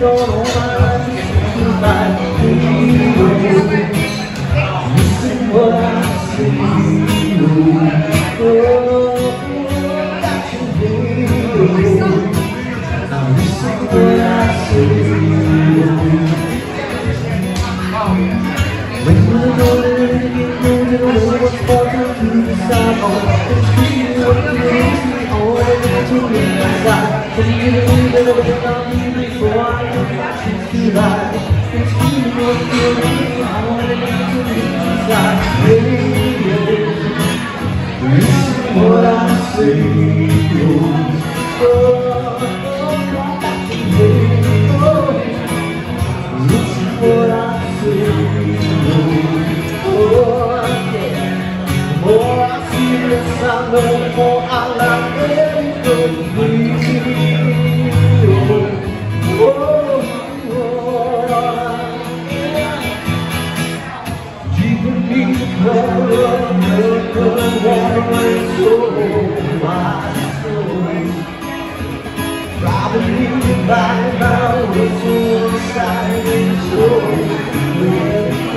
on all my life, like radio. Listen what I say, oh, got your radio. Now listen what I say, when we're rolling in, you know what's falling to the side. It's you what you need, all the way to the inside. Can you believe it? I'm leaving before I know it's too high. It's you what you need, all the way to the inside. Radio, listen what I say, oh, come back to me, oh, listen what I say, oh, yeah. The more I see this, I know the more I like it. Probably by now we're so excited, so let's go.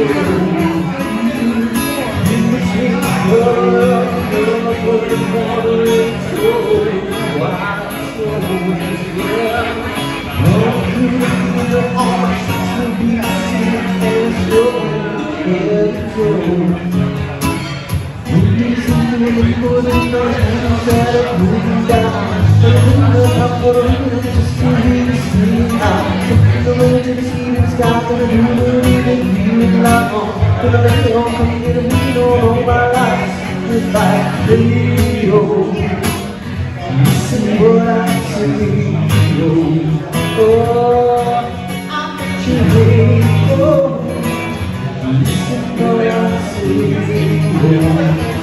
In between the world, put the water in so wide, so yeah. All through the arms to be seen and so let's go. Moving for the night, instead of moving down. Up for a minute, just to see the scene out. Taking the road to the sea, the sky, gonna do it, feeling like on. Gonna let it all come, get a beat on all my life. Goodbye, radio. Listen what I say, oh, I'm at your radio. Listen what I say, oh.